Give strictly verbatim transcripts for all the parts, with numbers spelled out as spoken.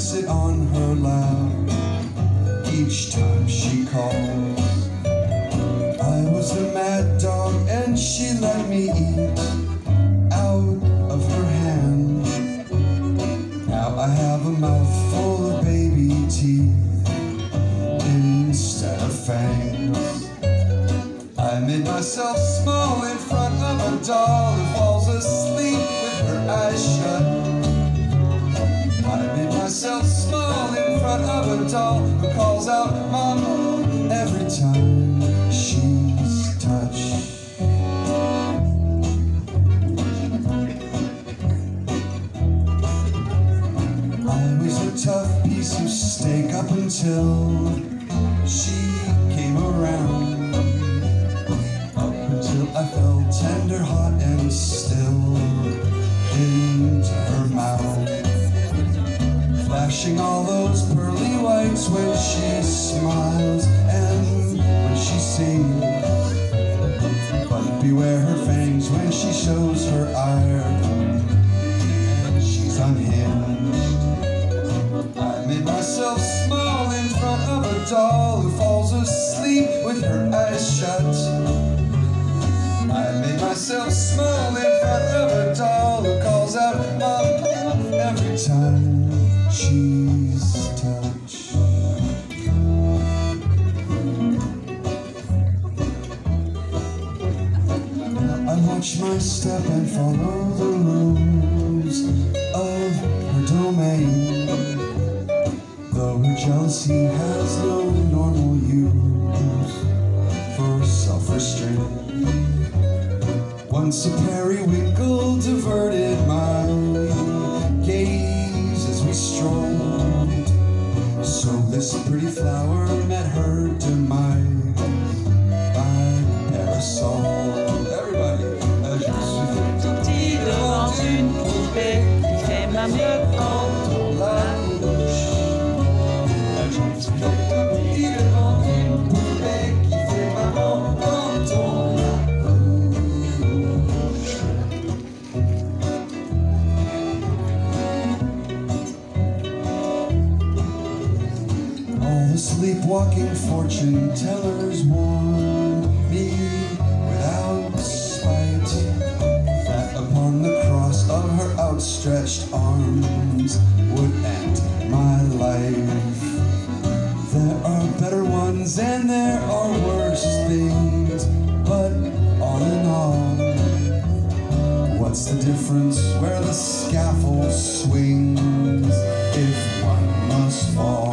sit on her lap each time she calls. I was the mad dog and she let me eat out of her hand. Now I have a mouthful of baby teeth instead of fangs. I made myself small in front of a doll who falls asleep with her eyes shut. I made myself small in front of a doll who calls out "Mama" every time she's touched. I was a tough piece of steak up until she came around. Until I felt tender, hot, and still into her mouth, flashing all those pearly whites when she smiles and when she sings. But beware her fangs when she shows her ire, and she's unhinged. I made myself small in front of a doll who falls asleep with her eyes shut. I made myself small in front of a doll who calls out "Mom" every time she's touched. Now I watch my step and follow the rules of her domain, though her jealousy has no normal use for self-restraint. Once a periwinkle diverted my gaze as we strolled, so this pretty flower met her demise by parasol. Everybody, as you see. Petit devant une poupée qui fait ma mieux contre la bouche. As you see. Petit devant une poupée qui fait maman quand on la sleepwalking fortune tellers warned me without spite that upon the cross of her outstretched arms would end my life. There are better ones and there are worse things, but all in all, what's the difference where the scaffold swings if one must fall?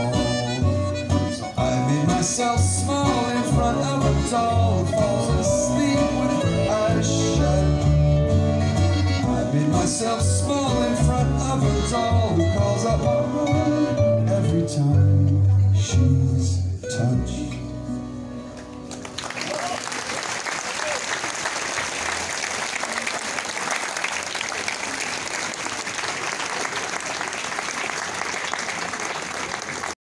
Myself small in front of a doll who falls asleep with her eyes shut. I made myself small in front of a doll who calls out "Mama" every time she's touched.